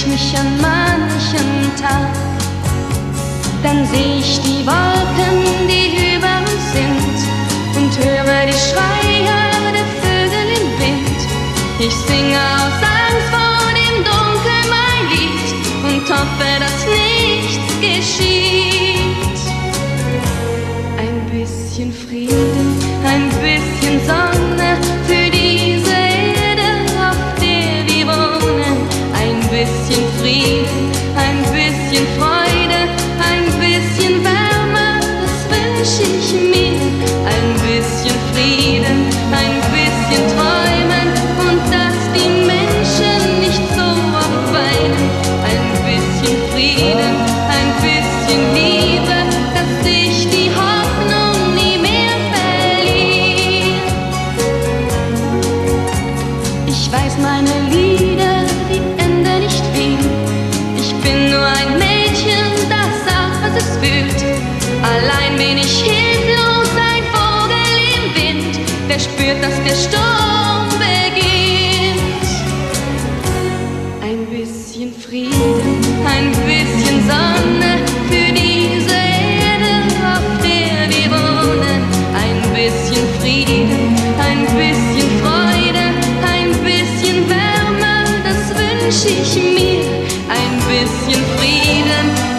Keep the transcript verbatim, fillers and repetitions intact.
ich mich an manchen Tag, dann seh ich die Wolken, die über uns sind, und höre die Schreie der Vögel im Wind. Ich singe aus Angst vor dem Dunkel mein Lied und hoffe, dass nichts geschieht. Ein bisschen Frieden, ein bisschen Sonne für diese Erde, auf der wir wohnen. Ein bisschen Frieden, ein bisschen Freude, ein bisschen Wärme, das wünsch ich mir. Ein bisschen Frieden, ein bisschen Träumen und dass die Menschen nicht so oft weinen. Ein bisschen Frieden, ein bisschen Liebe, dass sich die Hoffnung nie mehr verliert. Ich weiß, meine Lieder, die enden nicht viel. Ich bin nur ein Mädchen, das sagt, was es fühlt. Allein bin ich hilflos, ein Vogel im Wind, der spürt, dass der Sturm beginnt. Ein bisschen Frieden, ein bisschen Sonne für diese Erde, auf der wir wohnen. Ein bisschen Frieden, ein bisschen Freude, ein bisschen Wärme, das wünsch ich mir. Ein bisschen Frieden,